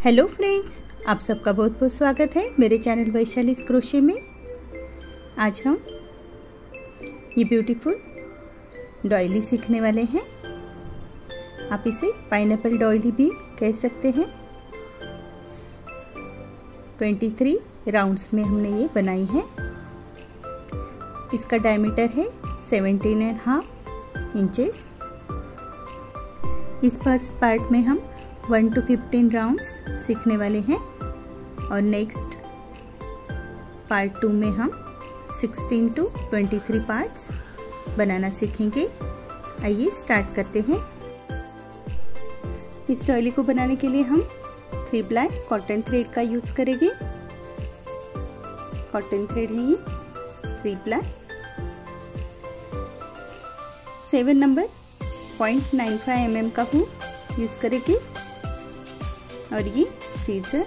Hello friends, आप सबका बहुत बहुत स्वागत है मेरे चैनल वैशालीज क्रोशे में। आज हम ये ब्यूटीफुल डॉयली सीखने वाले हैं। आप इसे पाइनएप्पल डॉयली भी कह सकते हैं। 23 राउंड्स में हमने ये बनाई है। इसका डायमीटर है 17.5 इंचेस। इस फर्स्ट पार्ट में हम 1 to 15 राउंड्स सीखने वाले हैं और नेक्स्ट पार्ट 2 में हम 16 to 23 पार्ट्स बनाना सीखेंगे। आइए स्टार्ट करते हैं। इस डॉयली को बनाने के लिए हम 3 ply कॉटन थ्रेड का यूज करेंगे। कॉटन थ्रेड है ये 3 ply। 7 नंबर 0.95 mm का हुक यूज करेंगे और ये सीजर।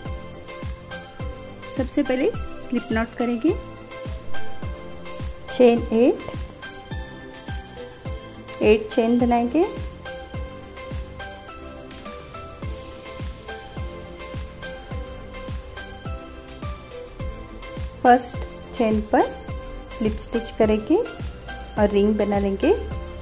सबसे पहले स्लिप नॉट करेंगे। चेन 8 चेन बनाएंगे। फर्स्ट चेन पर स्लिप स्टिच करेंगे और रिंग बना लेंगे।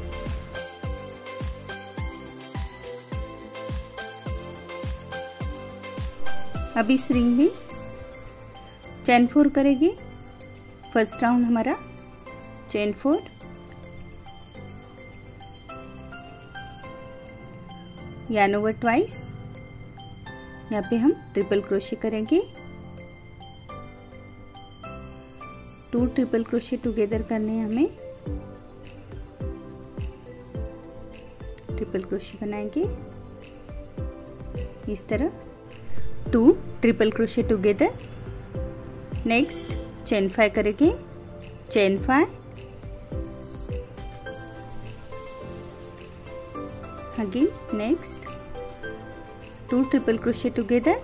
अब इस रिंग में चेन 4 करेंगे। फर्स्ट राउंड हमारा चेन 4, yarn over twice। यहाँ पे हम ट्रिपल क्रोशे करेंगे। 2 ट्रिपल क्रोशे टुगेदर करने हैं हमें। ट्रिपल क्रोशे बनाएंगे इस तरह। 2 triple crochet together. Next chain 5 करेंगे। Chain 5, again next 2 triple crochet together.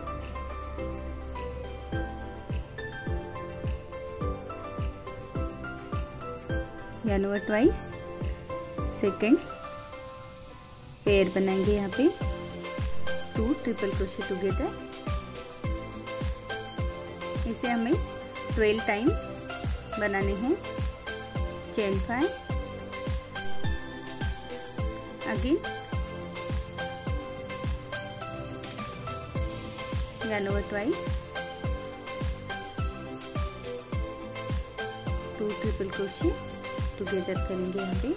yarn over twice। Second pair बनाएंगे यहाँ पे 2 ट्रिपल क्रोशे टुगेदर। इसे हमें 12 टाइम बनाने हैं। Chain 5, again yarn over twice, 2 triple crochet together करेंगे यहाँ पे।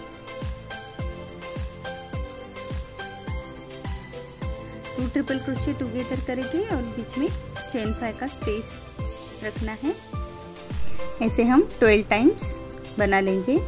2 ट्रिपल क्रोशे टुगेदर करेंगे और बीच में चेन 5 का स्पेस रखना है। ऐसे हम 12 टाइम्स बना लेंगे।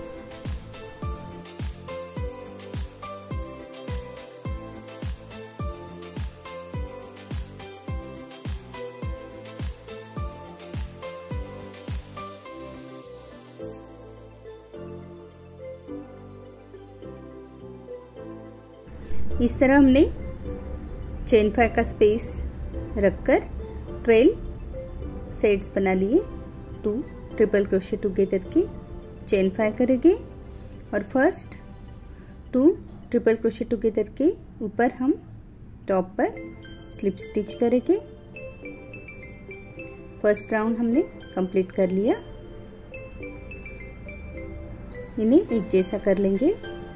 इस तरह हमने चेन 5 का स्पेस रखकर 12 सेट्स बना लिए। 2 ट्रिपल क्रोशे टुगेदर की चेन 5 करेंगे और फर्स्ट 2 ट्रिपल क्रोशे टुगेदर के ऊपर हम टॉप पर स्लिप स्टिच करेंगे। फर्स्ट राउंड हमने कंप्लीट कर लिया। इन्हें एक जैसा कर लेंगे।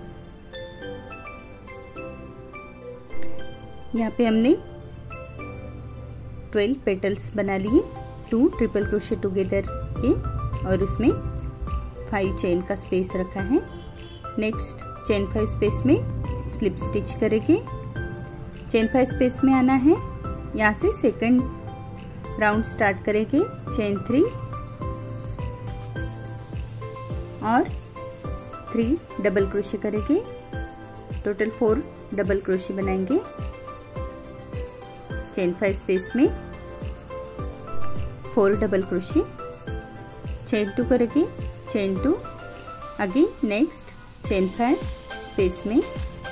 यहाँ पे हमने 12 पेटल्स बना लिए 2 ट्रिपल क्रोशे टुगेदर के और उसमें 5 चेन का स्पेस रखा है। नेक्स्ट चेन 5 स्पेस में स्लिप स्टिच करेंगे। चेन 5 स्पेस में आना है। यहाँ से सेकंड राउंड स्टार्ट करेंगे। चेन 3 और 3 डबल क्रोशे करेंगे। टोटल 4 डबल क्रोशे बनाएंगे। चेन 5 स्पेस में 4 डबल क्रोशे। चेन 2 करेंगे। Chain 2, again next chain 5 space में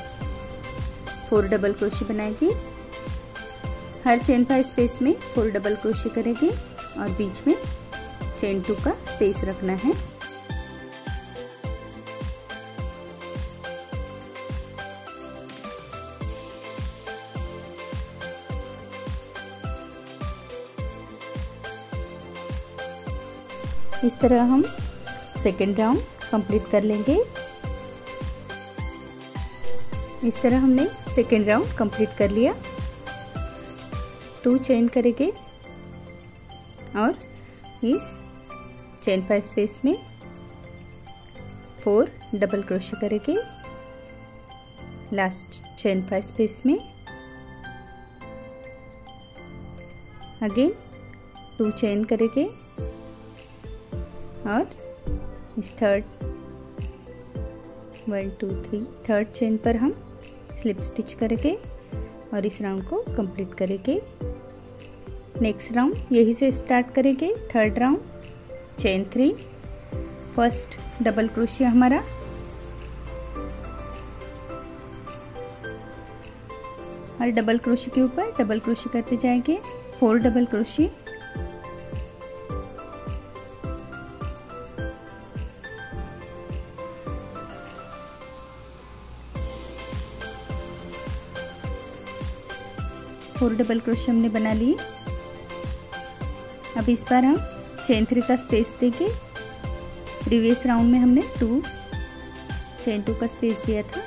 4 डबल क्रोशे बनाएंगे। हर चेन 5 स्पेस में 4 डबल क्रोशे करेंगे और बीच में चेन 2 का स्पेस रखना है। इस तरह हम सेकेंड राउंड कंप्लीट कर लेंगे। इस तरह हमने सेकेंड राउंड कंप्लीट कर लिया। 2 चेन करेंगे और इस चेन 5 स्पेस में 4 डबल क्रोशे करेंगे। लास्ट चेन 5 स्पेस में अगेन 2 चेन करेंगे और इस थर्ड 1 2 3 थर्ड चेन पर हम स्लिप स्टिच करेंगे और इस राउंड को कंप्लीट करेंगे। नेक्स्ट राउंड यही से स्टार्ट करेंगे। Third round chain 3, first double क्रोशिया हमारा, और डबल क्रोशिया के ऊपर डबल क्रोशिया करते जाएंगे। 4 डबल क्रोशिया, फोर डबल क्रोशिया हमने बना लिए। अब इस बार हम चेन 3 का स्पेस देंगे। प्रीवियस राउंड में हमने 2 चेन 2 का स्पेस दिया था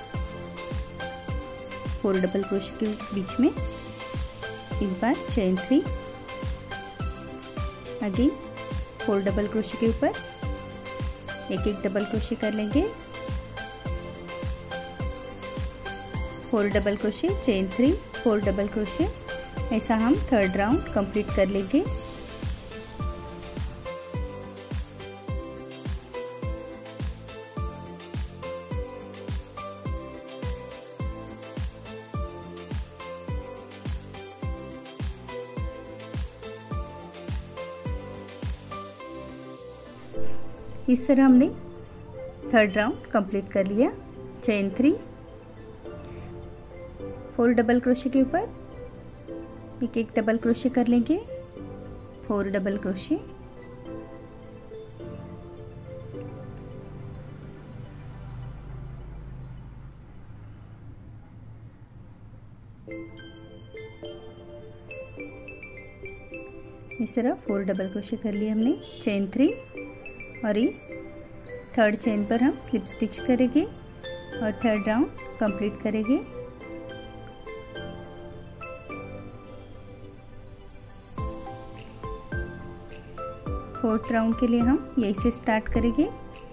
4 डबल क्रोशिया के बीच में। इस बार चेन 3, अगेन 4 डबल क्रोशिया के ऊपर एक डबल क्रोशिया कर लेंगे। 4 डबल क्रोशिया, चेन 3, 4 डबल क्रोशिया। ऐसा हम थर्ड राउंड कंप्लीट कर लेंगे। इस तरह हमने थर्ड राउंड कंप्लीट कर लिया। चेन 3, 4 डबल क्रोशिया के ऊपर एक डबल क्रोशिया कर लेंगे। 4 डबल क्रोशिया, इस तरह 4 डबल क्रोशिया कर लिया हमने। चेन 3 और इस थर्ड चेन पर हम स्लिप स्टिच करेंगे और थर्ड राउंड कंप्लीट करेंगे। फोर्थ राउंड के लिए हम यहीं से स्टार्ट करेंगे।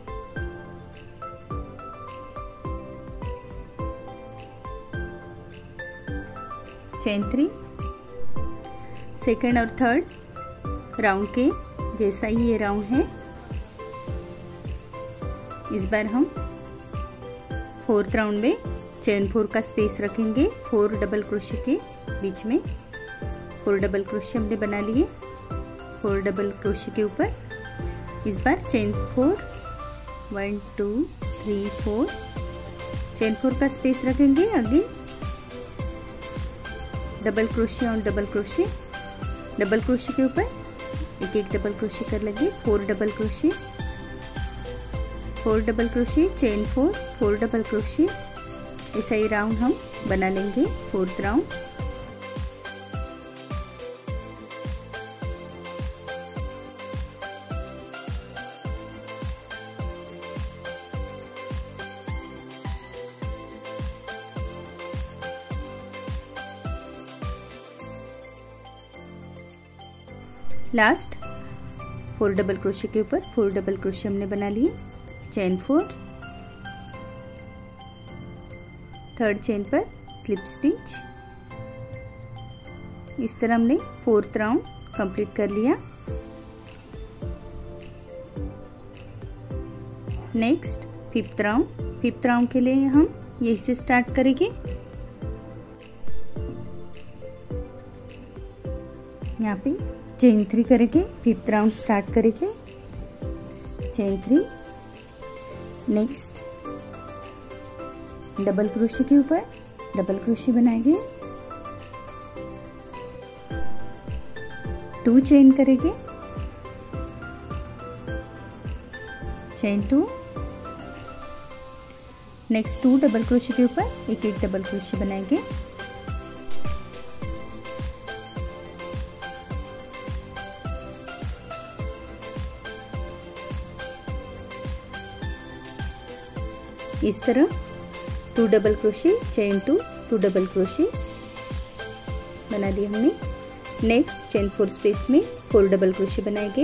चेन 3, सेकेंड और थर्ड राउंड के जैसा ही ये राउंड है। इस बार हम फोर्थ राउंड में चेन 4 का स्पेस रखेंगे 4 डबल क्रोशिया के बीच में। 4 डबल क्रोशिया हमने बना लिए 4 डबल क्रोशिया के ऊपर। इस बार चेन 4, 1 2 3 4 चेन 4 का स्पेस रखेंगे। अगेन डबल क्रोशिया और डबल क्रोशिया, डबल क्रोशिया के ऊपर एक डबल क्रोशिया कर लेंगे। 4 डबल क्रोशिया, 4 डबल क्रोशिया, चेन 4, 4 डबल क्रोशिया। ऐसा ही राउंड हम बना लेंगे फोर्थ राउंड। लास्ट 4 डबल क्रोशिया के ऊपर 4 डबल क्रोशिया हमने बना लिए। चेन 4, थर्ड चेन पर स्लिप स्टिच। इस तरह हमने फोर्थ राउंड कंप्लीट कर लिया। नेक्स्ट फिफ्थ राउंड के लिए हम यहीं से स्टार्ट करेंगे। यहाँ पे चेन 3 करेंगे, फिफ्थ राउंड स्टार्ट करेंगे। चेन 3, नेक्स्ट डबल क्रोशिया के ऊपर डबल क्रोशिया बनाएंगे। 2 चेन करेंगे। चेन 2, नेक्स्ट 2 डबल क्रोशिया के ऊपर एक डबल क्रोशिया बनाएंगे। इस तरह 2 double crochet, chain 2, 2 double crochet बना लिया हमने। नेक्स्ट चेन 4 स्पेस में 4 डबल क्रोशे बनाएंगे।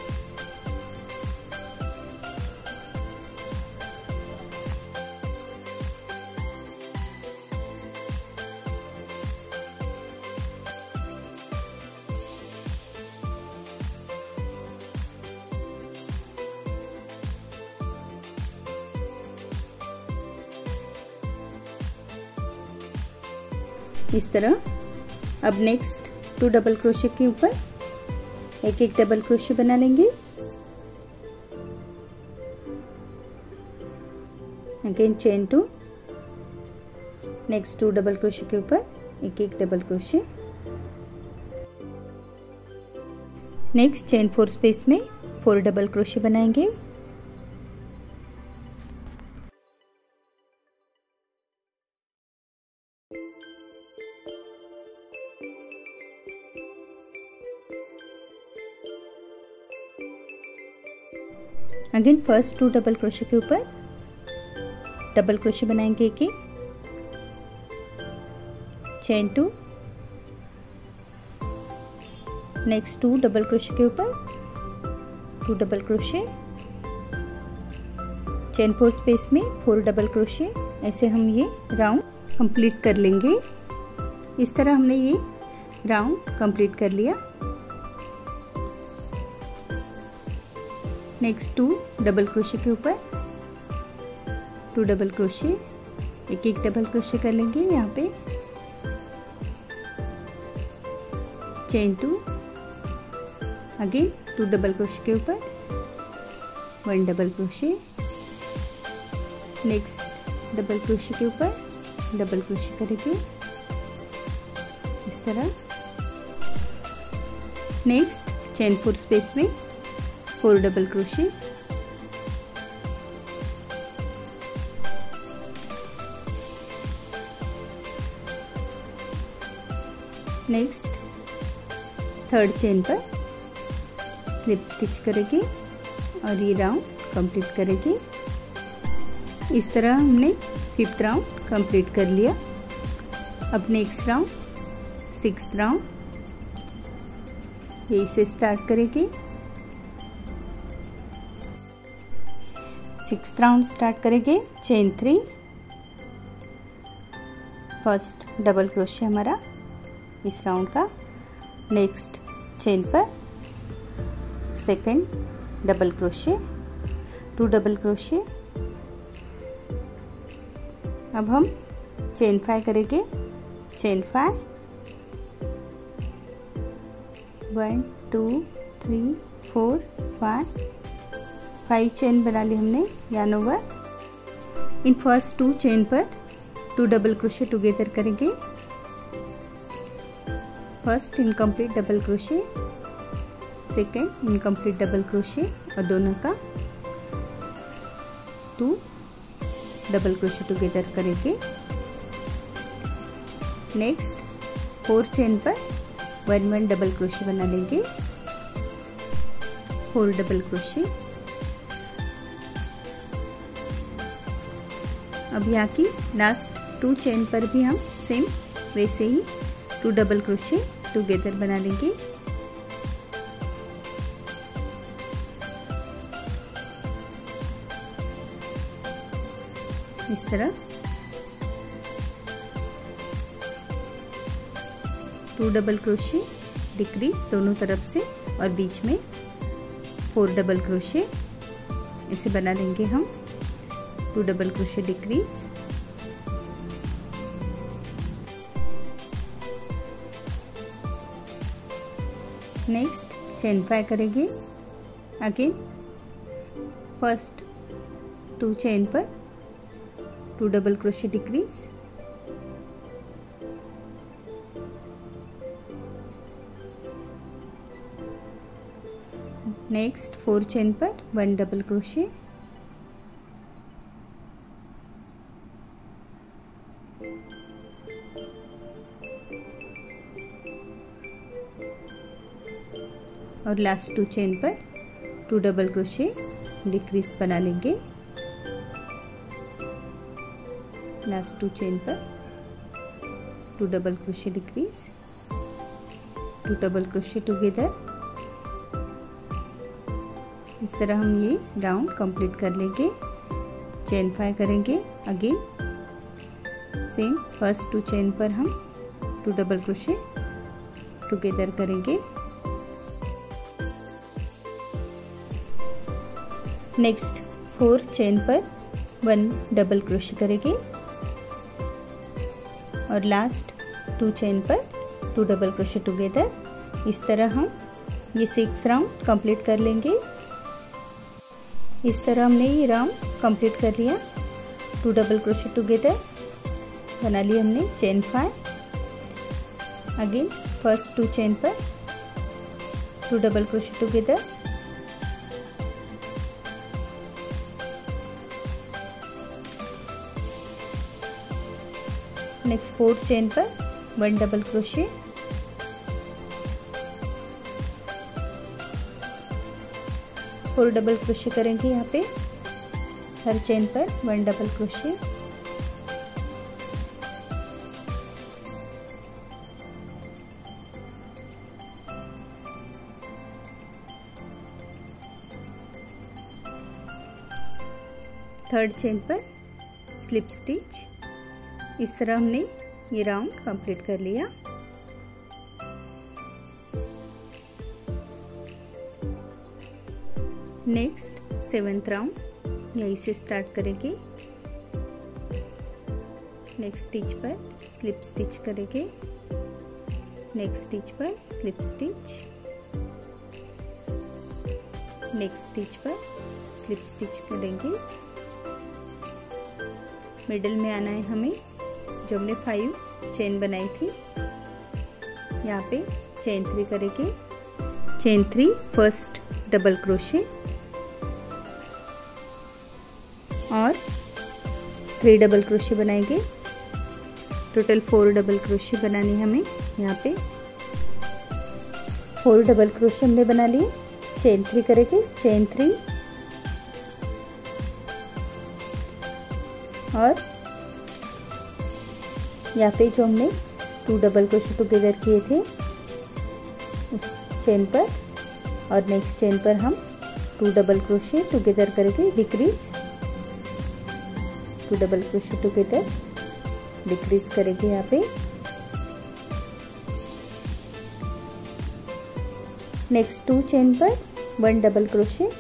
इस तरह अब नेक्स्ट 2 डबल क्रोशे के ऊपर एक एक डबल क्रोशे बना लेंगे। Again chain 2, next 2 double crochet के ऊपर एक एक double crochet. Next chain 4 space में 4 डबल क्रोशे बनाएंगे। अगेन फर्स्ट 2 डबल क्रोशे के ऊपर डबल क्रोशे बनाएंगे एक एक, चेन 2, नेक्स्ट 2 डबल क्रोशे के ऊपर 2 डबल क्रोशे, चेन 4 स्पेस में 4 डबल क्रोशे। ऐसे हम ये राउंड कंप्लीट कर लेंगे। इस तरह हमने ये राउंड कंप्लीट कर लिया। नेक्स्ट 2 डबल क्रोशे के ऊपर 2 डबल क्रोशे, एक एक डबल क्रोशे कर लेंगे यहाँ पे, चेन 2, अगेन 2 डबल क्रोशे के ऊपर 1 double crochet, next double crochet के ऊपर डबल क्रोशे करेंगे इस तरह। नेक्स्ट चेन 4 स्पेस में 4 double crochet, next third chain पर स्लिप स्टिच करेंगे और ये राउंड कंप्लीट करेंगे। इस तरह हमने 5th राउंड कंप्लीट कर लिया। अब नेक्स्ट राउंड 6th राउंड यही से स्टार्ट करेंगे। 6th राउंड स्टार्ट करेंगे, चेन 3, फर्स्ट डबल क्रोशे हमारा इस राउंड का, नेक्स्ट चेन पर second double crochet, 2 double crochet. अब हम चेन 5 करेंगे, चेन 5, 1 2 3 4 5 चेन बना ली हमने यार्न ओवर। इन फर्स्ट 2 चेन पर 2 डबल क्रोशे टुगेदर करेंगे। First incomplete double crochet, second incomplete double crochet और दोनों का 2 डबल क्रोशे टुगेदर करेंगे। नेक्स्ट 4 चेन पर 1 डबल क्रोशे बना लेंगे, 4 डबल क्रोशे। अब यहाँ की लास्ट 2 चेन पर भी हम सेम वैसे ही 2 डबल क्रोशे टुगेदर बना लेंगे। इस तरह 2 डबल क्रोशे डिक्रीज दोनों तरफ से और बीच में 4 डबल क्रोशे इसे बना लेंगे हम, 2 double crochet decrease. Next chain 5 करेंगे। अगेन फर्स्ट 2 चेन पर 2 double crochet decrease, next 4 chain पर 1 डबल क्रोशे, और लास्ट 2 चेन पर 2 डबल क्रोशे डिक्रीज बना लेंगे। लास्ट 2 चेन पर 2 double crochet decrease, 2 double crochet together. इस तरह हम ये राउंड कंप्लीट कर लेंगे। चेन 5 करेंगे। अगेन सेम फर्स्ट 2 चेन पर हम 2 डबल क्रोशे टुगेदर करेंगे। नेक्स्ट 4 चेन पर 1 डबल क्रोशे करेंगे और लास्ट 2 चेन पर 2 डबल क्रोशे टुगेदर। इस तरह हम ये 6th राउंड कंप्लीट कर लेंगे। इस तरह हमने ये राउंड कंप्लीट कर लिया। 2 डबल क्रोशे टुगेदर बना लिए हमने चेन 5। अगेन फर्स्ट 2 चेन पर 2 double crochet together, next 4th chain पर 1 डबल क्रोशे, 4 डबल क्रोशे करेंगे यहाँ पे हर चेन पर 1 डबल क्रोशे। थर्ड चेन पर स्लिप स्टिच। इस तरह हमने ये राउंड कंप्लीट कर लिया। नेक्स्ट 7th राउंड यहीं से स्टार्ट करेंगे। नेक्स्ट स्टिच पर स्लिप स्टिच करेंगे, नेक्स्ट स्टिच पर स्लिप स्टिच, नेक्स्ट स्टिच पर स्लिप स्टिच करेंगे। मिडिल में आना है हमें। जो हमने 5 चेन बनाई थी यहाँ पे चेन 3 करेंगे। चेन 3 फर्स्ट डबल क्रोशे और 3 डबल क्रोशे बनाएंगे। टोटल 4 डबल क्रोशे बनाने हमें यहाँ पे। 4 डबल क्रोशे हमने बना लिए। चेन 3 करेंगे, चेन 3 और यहाँ पे जो हमने 2 डबल क्रोशे टुगेदर किए थे उस चेन पर और नेक्स्ट चेन पर हम 2 डबल क्रोशे टुगेदर करेंगे, decrease, 2 double crochet together decrease करेंगे यहाँ पे। नेक्स्ट 2 चेन पर 1 डबल क्रोशे,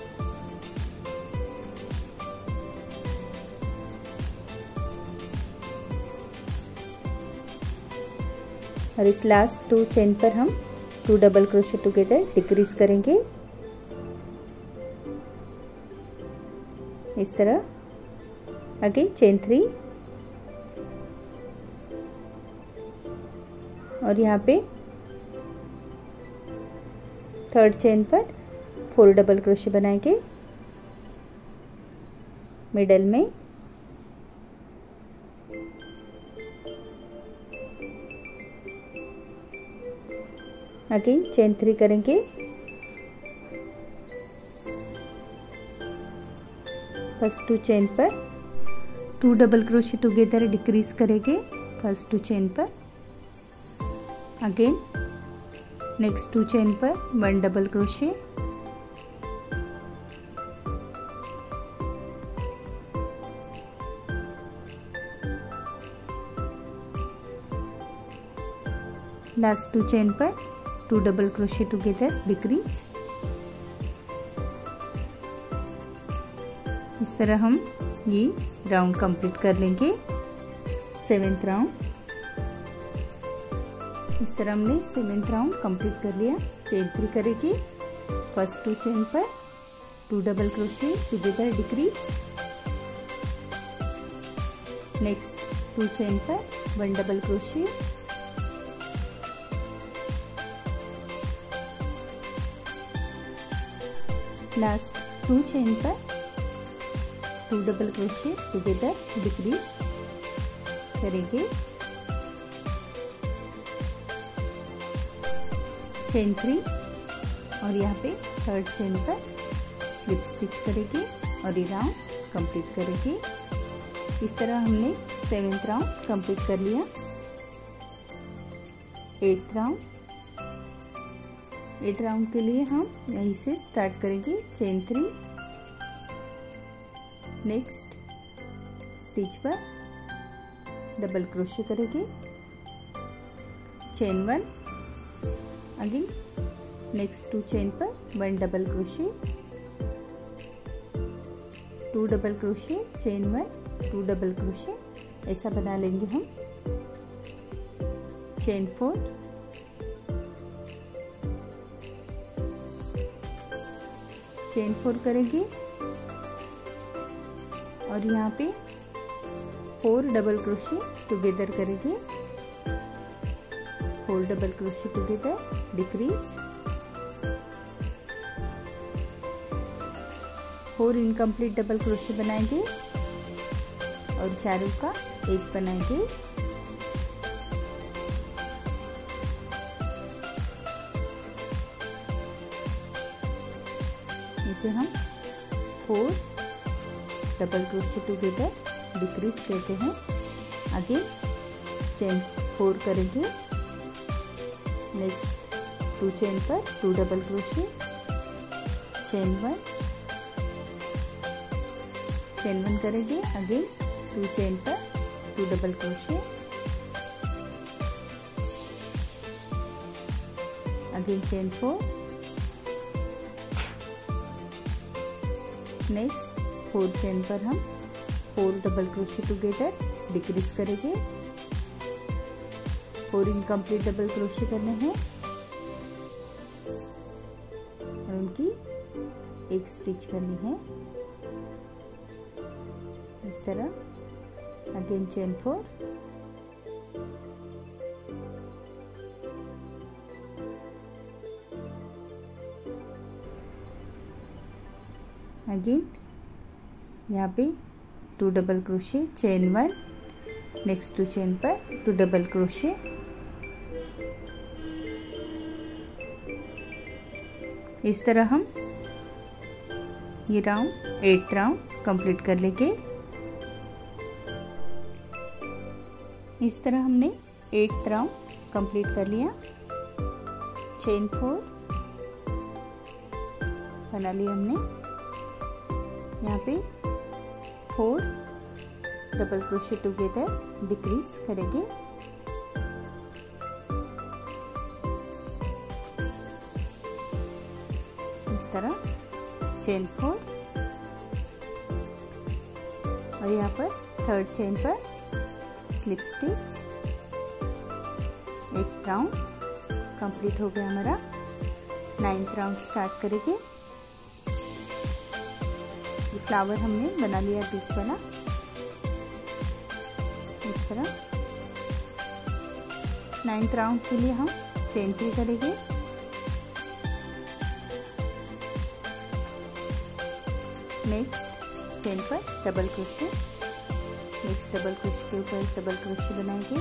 और इस लास्ट 2 चेन पर हम 2 डबल क्रोशे टुगेदर डिक्रीज करेंगे इस तरह। अगेन चेन 3 और यहाँ पे थर्ड चेन पर 4 डबल क्रोशे बनाएंगे मिडल में। अगेन चेन 3 करेंगे, फर्स्ट 2 चेन पर 2 डबल क्रोशे टुगेदर डिक्रीज करेंगे फर्स्ट 2 चेन पर। अगेन नेक्स्ट 2 चेन पर 1 डबल क्रोशे, लास्ट 2 चेन पर 2 डबल क्रोशे टुगेदर डिक्रीज। इस तरह हम ये राउंड कंप्लीट कर लेंगे 7th राउंड। इस तरह हमने 7th राउंड कंप्लीट कर लिया। चेन 3 करेंगे, फर्स्ट 2 चेन पर 2 double crochet together decrease, next 2 chain पर 1 डबल क्रोशे, लास्ट 2 चेन पर 2 डबल क्रोशे टुगेदर डिक्रीज करेंगे। चेन 3 और यहाँ पे थर्ड चेन पर स्लिप स्टिच करेंगे और ये राउंड कंप्लीट करेंगे। इस तरह हमने 7th राउंड कंप्लीट कर लिया। 8th राउंड के लिए हम यहीं से स्टार्ट करेंगे। चेन 3, नेक्स्ट स्टिच पर डबल क्रोशे करेंगे, चेन 1, अगेन नेक्स्ट 2 चेन पर 1 double crochet, 2 double crochet, chain 1, 2 double crochet, ऐसा बना लेंगे हम। चेन 4, चेन 4 करेंगे और यहाँ पे 4 डबल क्रोशे टुगेदर करेंगे, 4 double crochet together, decrease, 4 incomplete double crochet बनाएंगे और चारों का एक बनाएंगे। इसे हम 4 डबल क्रोशे टुगेदर, डिक्रीज कहते हैं। आगे चेन 4 करेंगे, नेक्स्ट 2 चेन पर 2 डबल क्रोशे, चेन 1 करेंगे, अगेन 2 चेन पर 2 double crochet, again chain 4, next 4 chain पर हम 4 डबल क्रोशे टुगेदर, डिक्रीज करेंगे, 4 इनकम्प्लीट डबल क्रोशे करने हैं और उनकी एक स्टिच करनी है इस तरह। अगेन चेन 4, अगेन यहाँ पे 2 double crochet, chain 1, next 2 chain पर 2 डबल क्रोशे, इस तरह हम ये राउंड 8th राउंड कंप्लीट कर लेंगे। इस तरह हमने 8th राउंड कंप्लीट कर लिया। चेन 4 बना लिया हमने, यहाँ पे 4 डबल क्रोशे टुगेदर, डिक्रीज करेंगे, इस तरह चेन 4 और यहाँ पर 3rd चेन पर slip stitch. 8th round complete हो गया हमारा। 9th राउंड स्टार्ट करेंगे। ये फ्लावर हमने बना लिया बीच वाला, इस तरह। 9th राउंड के लिए हम चेन 3 करेंगे, नेक्स्ट चेन पर double crochet, next double crochet के ऊपर डबल क्रोशे बनाएंगे।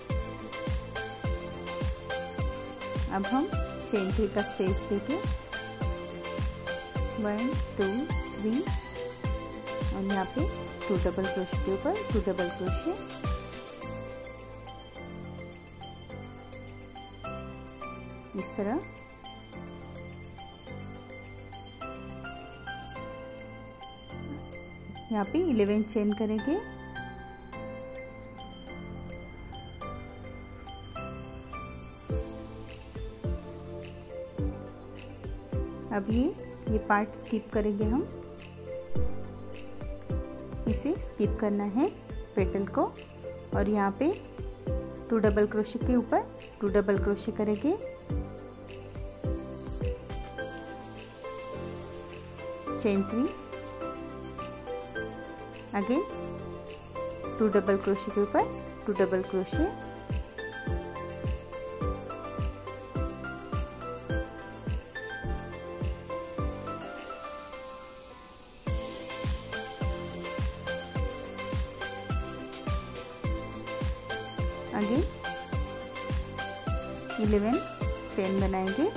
अब हम चेन 3 का स्पेस देके 1 2 3 और यहाँ पे 2 डबल क्रोशे के ऊपर 2 डबल क्रोशे, इस तरह। यहाँ पे 11 चेन करेंगे, अब ये पार्ट स्किप करेंगे हम, इसे स्किप करना है पेटल को, और यहाँ पे 2 डबल क्रोशे के ऊपर 2 डबल क्रोशे करेंगे, चेन 3, अगेन 2 डबल क्रोशे के ऊपर 2 डबल क्रोशे, आगे 11 चेन बनाएंगे,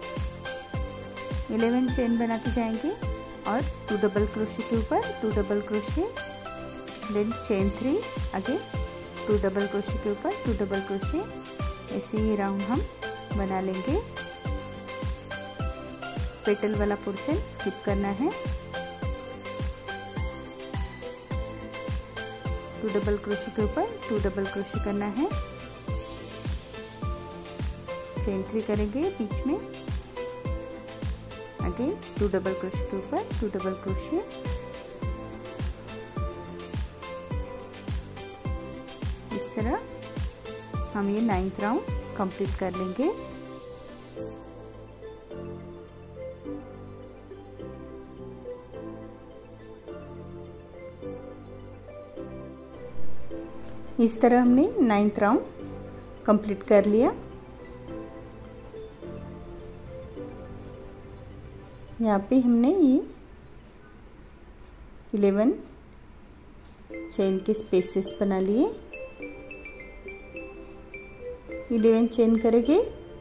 11 चेन बनाते जाएंगे और 2 डबल क्रोशे के ऊपर 2 डबल क्रोशे, देन चेन 3, आगे 2 डबल क्रोशे के ऊपर 2 डबल क्रोशे। ऐसे ही राउंड हम बना लेंगे। पेटल वाला पोर्शन स्किप करना है। 2 डबल क्रोशे के ऊपर 2 डबल क्रोशे करना है। चेन 3 करेंगे बीच में। आगे 2 डबल क्रोशे के ऊपर 2 डबल क्रोशे। इस तरह हम ये 9th राउंड कंप्लीट कर लेंगे। इस तरह हमने 9th राउंड कंप्लीट कर लिया। यहाँ पे हमने ये 11 चेन के स्पेसेस बना लिए। 11 चेन करेंगे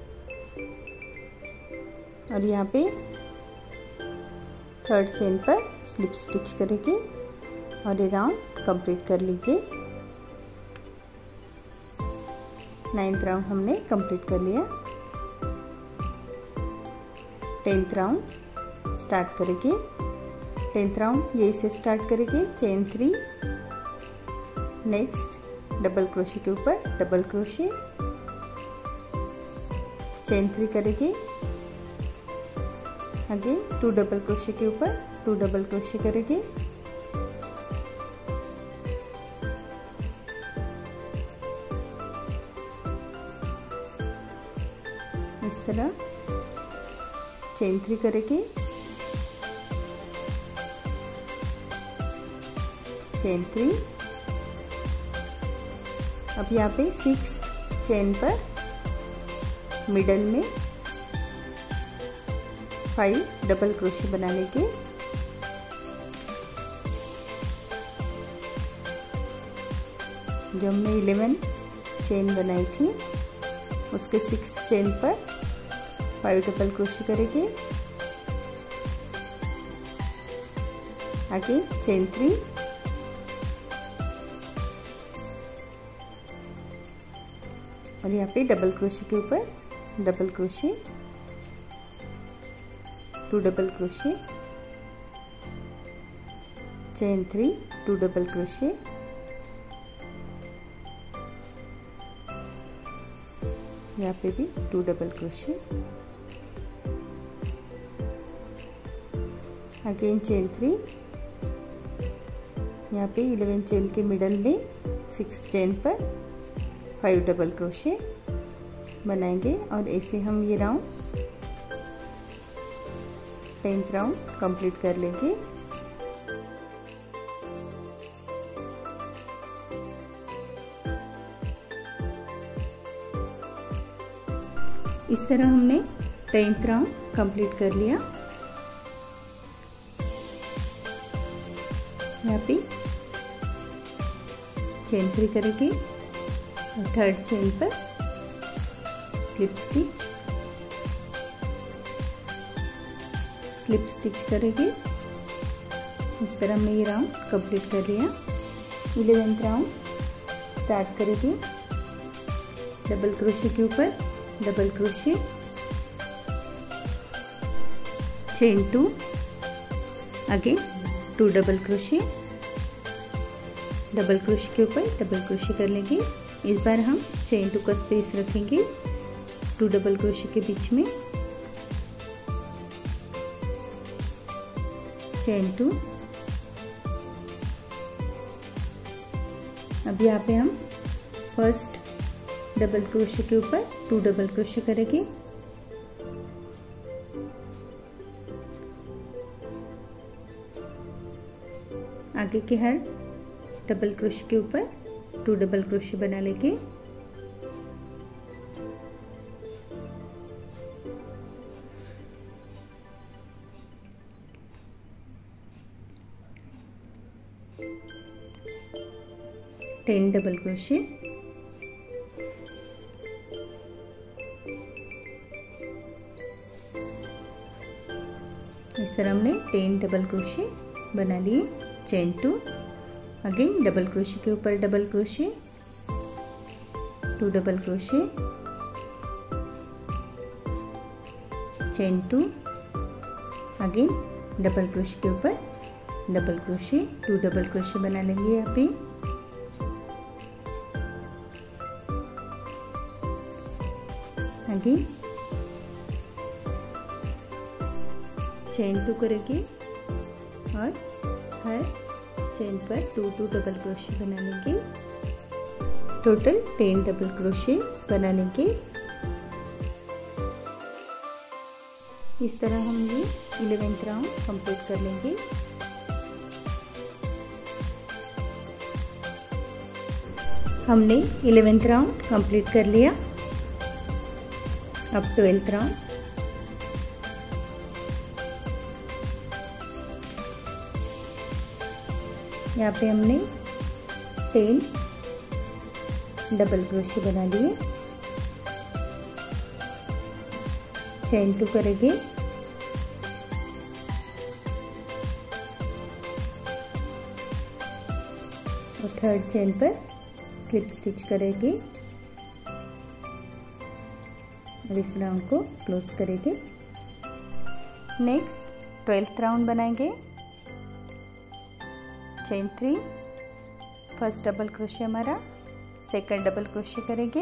और यहाँ पे 3rd चेन पर स्लिप स्टिच करेंगे और ये राउंड कंप्लीट कर लेंगे। 9th राउंड हमने कंप्लीट कर लिया। 10th राउंड स्टार्ट करेंगे। 10th राउंड यही से स्टार्ट करेंगे। चेन 3, नेक्स्ट डबल क्रोशे के ऊपर डबल क्रोशे, चेन 3 करेंगे। अगेन 2 डबल क्रोशे के ऊपर 2 डबल क्रोशे करेंगे। इस तरह चेन 3 करेंगे। चेन 3। अब यहाँ पे 6 चेन पर मिडल में 5 डबल क्रोशे बना लेंगे। जो हमने 11 चेन बनाई थी उसके 6 चेन पर 5 डबल क्रोशे करेंगे। आगे चेन 3, और यहाँ पे डबल क्रोशे के ऊपर double crochet, 2 double crochet, chain 3, 2 double crochet, यहाँ पे भी 2 डबल क्रोशे, अगेन चेन 3, यहाँ पे 11 चेन के मिडल में 6 चेन पर 5 डबल क्रोशे बनाएंगे और ऐसे हम ये राउंड 10th राउंड कंप्लीट कर लेंगे। इस तरह हमने 10th राउंड कंप्लीट कर लिया। यहाँ पे चेन 3 करेंगे और 3rd चेन पर स्लिप स्टिच, स्लिप स्टिच करेंगे। इस तरह हमने ये राउंड कंप्लीट कर लिया। 11th राउंड स्टार्ट करेंगे। डबल क्रोशे के ऊपर double crochet, chain 2, again 2 double crochet, double crochet के ऊपर डबल क्रोशे कर लेंगे। इस बार हम चेन 2 का स्पेस रखेंगे 2 डबल क्रोशे के बीच में। चेन 2। अब यहाँ पे हम फर्स्ट डबल क्रोशे के ऊपर 2 डबल क्रोशे करेंगे। आगे के हर डबल क्रोशे के ऊपर 2 डबल क्रोशे बना लेंगे। टेन डबल क्रोशे, इस तरह हमने 10 डबल क्रोशे बना लिए। चेन 2, अगेन डबल क्रोशे के ऊपर double crochet, 2 double crochet, chain 2, again double crochet के ऊपर डबल क्रोशे, 2 डबल क्रोशे बना लेंगे यहाँ पे। अगेन चेन 2 करेंगे और हर चेन पर 2 डबल क्रोशे बना लेंगे। टोटल 10 डबल क्रोशे बना लेंगे। इस तरह हम ये 11th राउंड कंप्लीट कर लेंगे। हमने 11th राउंड कंप्लीट कर लिया। अब 12th राउंड। यहाँ पे हमने 10 डबल क्रोशे बना लिए। चेन 2 करेंगे और थर्ड चेन पर स्लिप स्टिच करेंगे और इस राउंड को क्लोज करेंगे। नेक्स्ट 12th राउंड बनाएंगे। चेन 3, फर्स्ट डबल क्रोशे हमारा, सेकंड डबल क्रोशे करेंगे,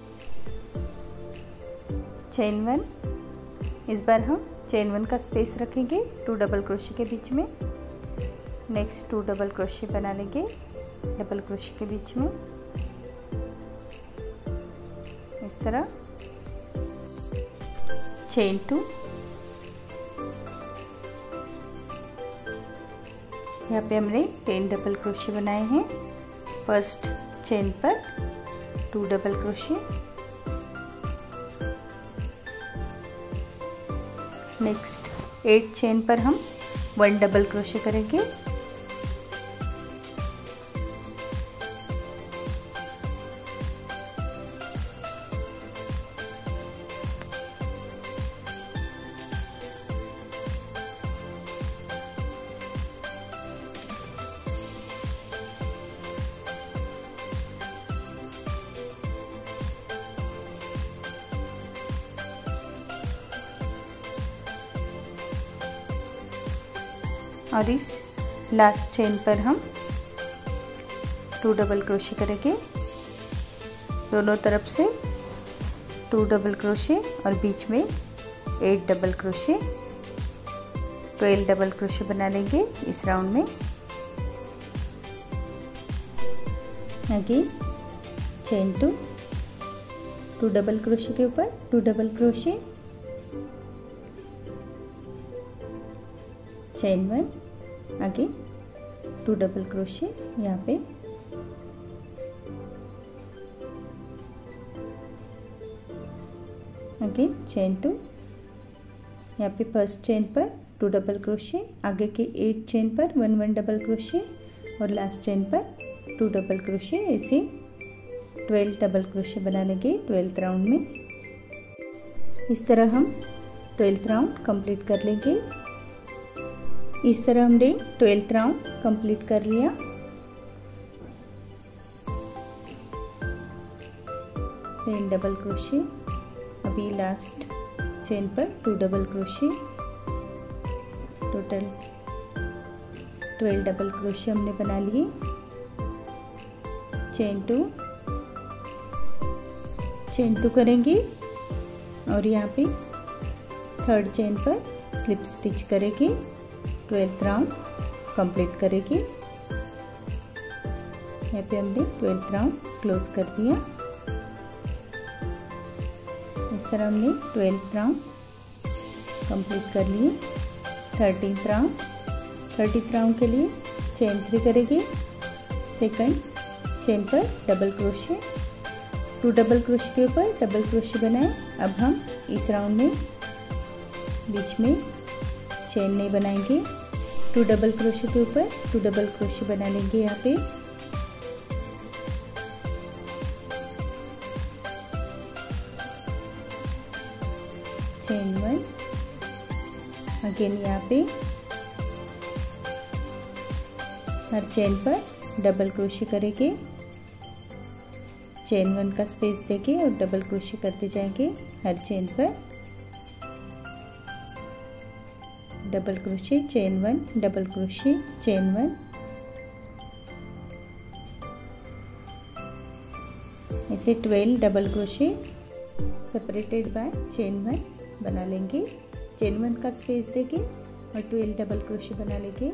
चेन 1, इस बार हम चेन 1 का स्पेस रखेंगे 2 डबल क्रोशे के बीच में। नेक्स्ट 2 डबल क्रोशे बना लेंगे डबल क्रोशे के बीच में इस तरह। चेन 2, यहाँ पे हमने 10 डबल क्रोशे बनाए हैं। फर्स्ट चेन पर 2 डबल क्रोशे, नेक्स्ट 8 चेन पर हम 1 डबल क्रोशे करेंगे। और इस लास्ट चेन पर हम 2 डबल क्रोशे करेंगे। दोनों तरफ से 2 डबल क्रोशे और बीच में 8 डबल क्रोशे, 12 डबल क्रोशे बना लेंगे इस राउंड में। अगेन चेन 2 डबल क्रोशे के ऊपर 2 डबल क्रोशे, चेन 1, आगे 2 डबल क्रोशे यहाँ पे। अगेन चेन 2, यहाँ पे फर्स्ट चेन पर 2 डबल क्रोशे, आगे के 8 चेन पर 1 डबल क्रोशे और लास्ट चेन पर 2 डबल क्रोशे। ऐसे 12 डबल क्रोशे बना लेंगे 12th राउंड में। इस तरह हम 12th राउंड कंप्लीट कर लेंगे। इस तरह हमने 12th राउंड कंप्लीट कर लिया। चेन डबल क्रोशे, अभी लास्ट चेन पर 2 double crochet, total 12 double crochet हमने बना लिए। चेन 2 करेंगे और यहाँ पे थर्ड चेन पर स्लिप स्टिच करेंगे। 12th राउंड कंप्लीट करेंगे। यहाँ पे हमने 12th राउंड क्लोज कर दिया। इस तरह हमने 12th राउंड कंप्लीट कर लिए। 13th राउंड के लिए चेन 3 करेंगे, सेकंड चेन पर डबल क्रोशे, 2 डबल क्रोशे के ऊपर डबल क्रोशे बनाए। अब हम इस राउंड में बीच में चेन नहीं बनाएंगे, 2 डबल क्रोशे के ऊपर 2 डबल क्रोशे बना लेंगे यहाँ पे। चेन 1, अगेन यहाँ पे हर चेन पर डबल क्रोशे करेंगे। चेन 1 का स्पेस देके और डबल क्रोशे करते जाएंगे हर चेन पर। Double crochet chain 1, double crochet chain 1, ऐसे 12 double crochet separated by chain 1 बना लेंगे। चेन 1 का स्पेस देके और 12 डबल क्रोशे बना लेंगे।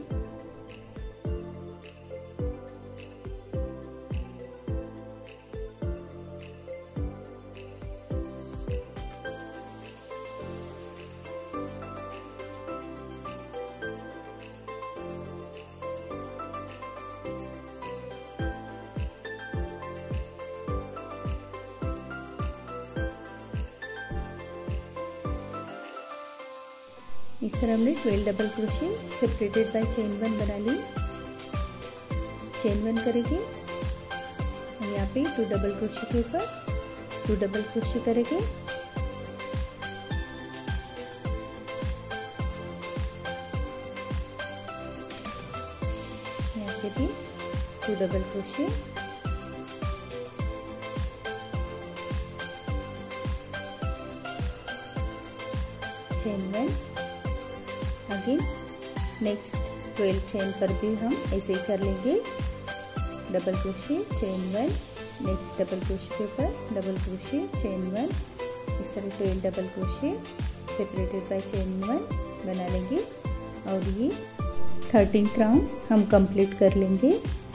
इस तरह हमने 12 double crochet separated by chain 1 बना ली। चेन 1 करेंगे और यहाँ पे 2 डबल क्रोशे के ऊपर 2 डबल क्रोशे करेंगे। यहाँ से भी 2 double crochet, chain 1। Again next 12 chain पर भी हम ऐसे ही कर लेंगे। Double crochet chain 1, next double crochet के ऊपर डबल क्रोशे चेन 1, इस तरह 12 double crochet separated by chain 1 बना लेंगे और ये 13th राउंड हम कंप्लीट कर लेंगे।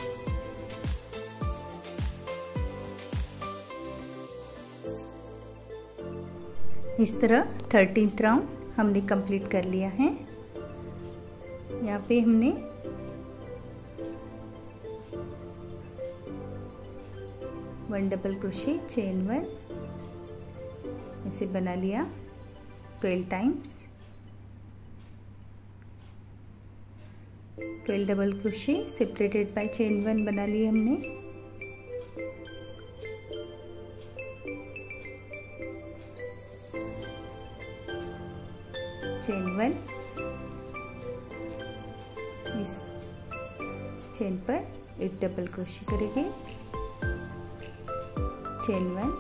इस तरह 13th राउंड हमने कंप्लीट कर लिया है। यहाँ पे हमने वन डबल क्रोशे चेन 1 ऐसे बना लिया 12 times. 12 double crochet separated by chain 1 बना लिया हमने। चेन 1, इस चेन पर एक डबल क्रोशे करेंगे। चेन 1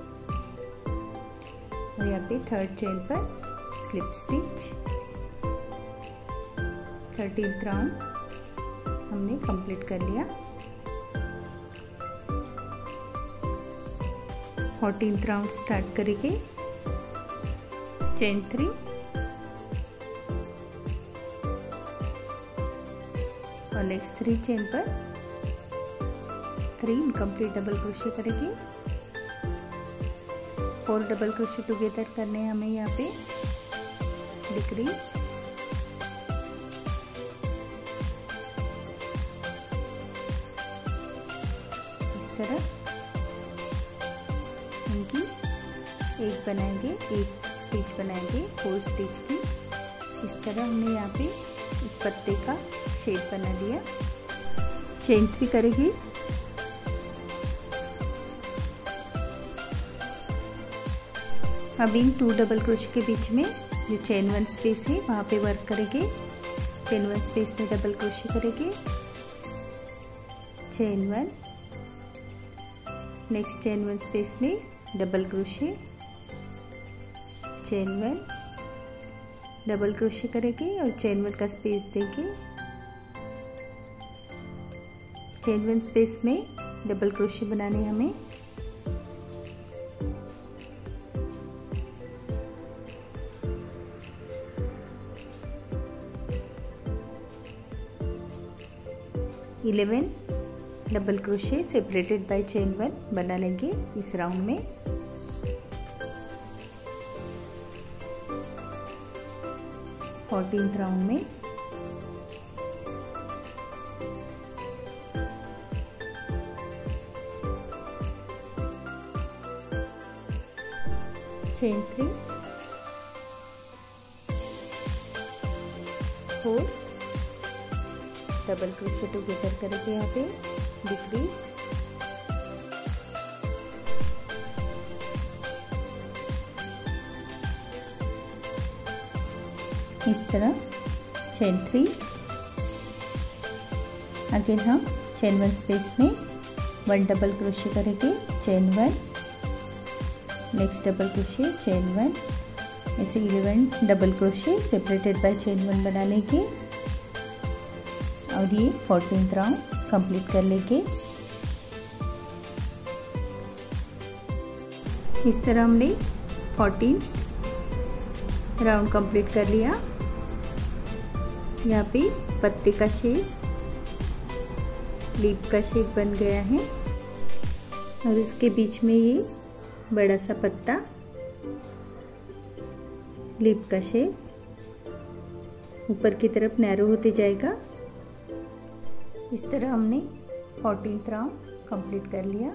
और यहाँ पे 3rd चेन पर स्लिप स्टिच। 13th राउंड हमने कंप्लीट कर लिया। 14th राउंड स्टार्ट करेंगे। चेन 3 और नेक्स्ट 3 चेन पर 3 इनकम्प्लीट डबल क्रोशे करेंगे। 4 डबल क्रोशे टुगेदर करने हैं हमें यहाँ पे। डिक्रीज, इस तरह इनकी एक बनाएंगे, एक स्टिच बनाएंगे 4 स्टिच की। इस तरह हमने यहाँ पे एक पत्ते का शेप बना लिया। चेन 3 करेंगे। अब इन 2 डबल क्रोशे के बीच में जो चेन 1 स्पेस है वहाँ पे वर्क करेंगे। चेन 1 स्पेस में डबल क्रोशे करेंगे। चेन 1, नेक्स्ट चेन 1 स्पेस में double crochet, chain 1, double crochet करेंगे और चेन 1 का स्पेस देंगे। चेन 1 स्पेस में डबल क्रोशे बनाने हमें। Eleven double crochet separated by chain 1 बना लेंगे इस राउंड में। फोर्टीन्थ राउंड में चेन 3, 4 डबल क्रोशे टुगेदर करेंगे यहाँ पे। डिक्रीज, इस तरह चेन 3। अगेन हम चेन 1 स्पेस में 1 डबल क्रोशे करेंगे, chain 1, next double crochet, chain 1, ऐसे 11 double crochet separated by chain 1 बना लेंगे और ये 14th राउंड कंप्लीट कर लेंगे। इस तरह हमने 14 राउंड कंप्लीट कर लिया। यहाँ पे पत्ते का शेप, लीफ का शेप बन गया है और इसके बीच में ये बड़ा सा पत्ता, लीफ का शेप ऊपर की तरफ नैरो होते जाएगा। इस तरह हमने 14th राउंड कंप्लीट कर लिया।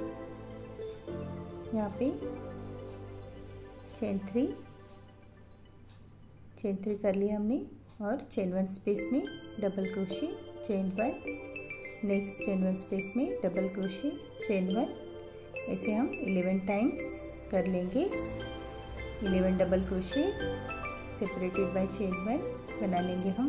यहाँ पे चेन 3 कर लिया हमने और चेन 1 स्पेस में double crochet, chain 1, next chain 1 space में डबल क्रोशे, चेन 1, ऐसे हम 11 टाइम्स कर लेंगे। 11 double crochet separated by chain 1 बना लेंगे हम।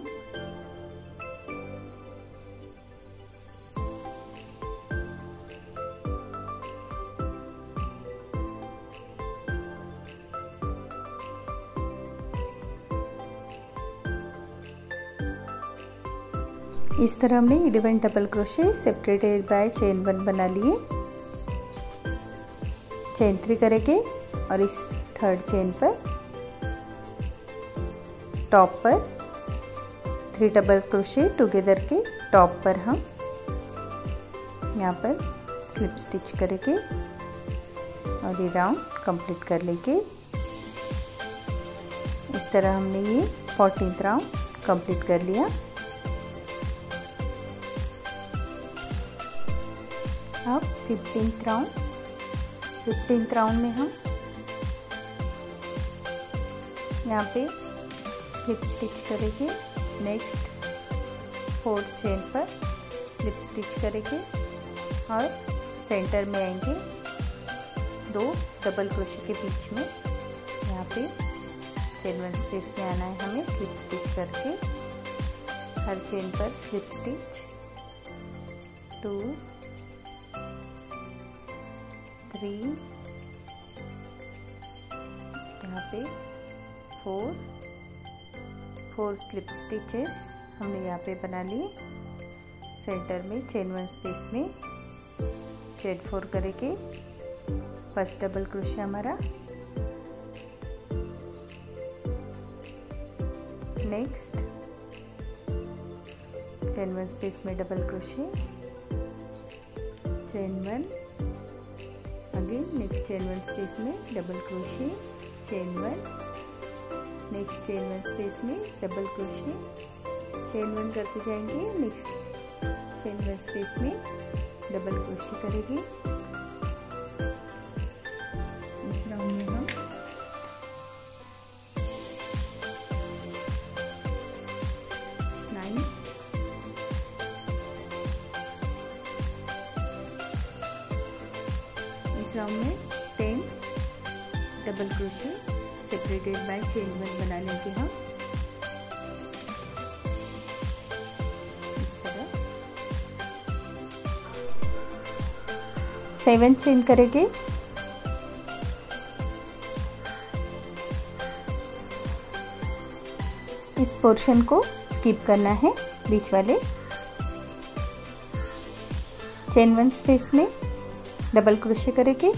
इस तरह हमने 11 double crochet separated by chain 1 बना लिए। चेन 3 करेंगे और इस थर्ड चेन पर टॉप पर 3 डबल क्रोशे टुगेदर के टॉप पर हम यहाँ पर स्लिप स्टिच करेंगे और ये राउंड कंप्लीट कर लेंगे। इस तरह हमने ये 14th राउंड कंप्लीट कर लिया। अब 15th राउंड में हम यहाँ पे स्लिप स्टिच करेंगे। नेक्स्ट 4th चेन पर स्लिप स्टिच करेंगे और सेंटर में आएंगे 2 डबल क्रोशे के बीच में। यहाँ पे चेन 1 स्पेस में आना है हमें स्लिप स्टिच करके। हर चेन पर स्लिप स्टिच 2 3, यहाँ पे 4 स्लिप स्टिचेस हमने यहाँ पे बना लिए। सेंटर में चेन 1 स्पेस में चेन 4 करेंगे, फर्स्ट डबल क्रोशे हमारा। नेक्स्ट चेन 1 स्पेस में double crochet, chain 1, again next chain 1 space में double crochet, chain 1, next chain 1 space में डबल क्रोशे, चेन 1 करते जाएंगे। नेक्स्ट चेन 1 स्पेस में डबल क्रोशे करेंगे। इस राउंड में हम राउंड में 10 double crochet separated by chain 1 बना लेंगे हम। इस तरह 7 चेन करेंगे। इस पोर्शन को स्किप करना है, बीच वाले चेन 1 स्पेस में डबल क्रोशे करेंगे,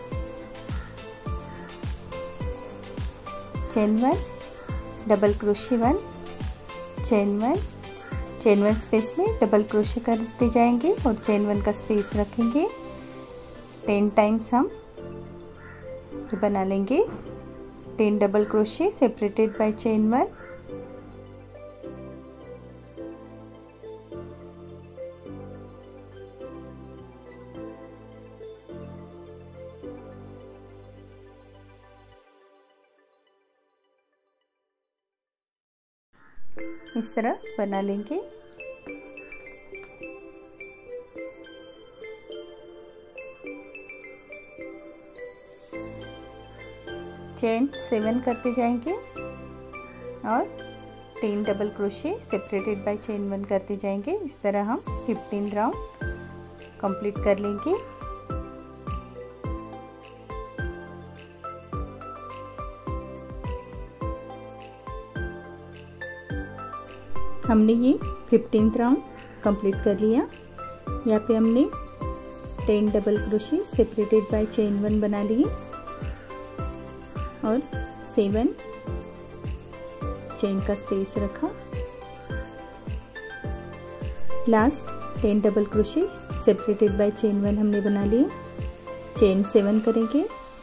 chain 1, double crochet 1, chain 1, chain 1 space में डबल क्रोशे करते जाएंगे और चेन 1 का स्पेस रखेंगे। 10 टाइम्स हम ये बना लेंगे। 10 double crochet separated by chain 1, इस तरह बना लेंगे। चेन 7 करते जाएंगे और 10 double crochet separated by chain 1 करते जाएंगे। इस तरह हम 15 राउंड कंप्लीट कर लेंगे। हमने ये 15th राउंड कंप्लीट कर लिया। यहाँ पे हमने 10 double crochet separated by chain 1 बना लिए और 7 चेन का स्पेस रखा। Last 10 double crochet separated by chain 1 हमने बना लिए। चेन 7 करेंगे,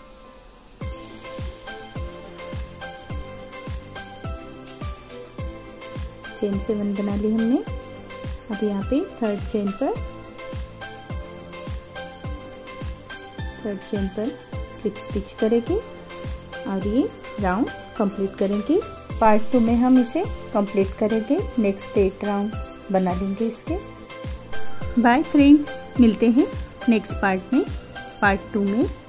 चेन 7 बना ली हमने। अब यहाँ पे थर्ड चेन पर स्लिप स्टिच करेंगे और ये राउंड कंप्लीट करेंगे। पार्ट 2 में हम इसे कंप्लीट करेंगे। नेक्स्ट 8 राउंड्स बना लेंगे इसके। बाय फ्रेंड्स, मिलते हैं नेक्स्ट पार्ट में, पार्ट 2 में।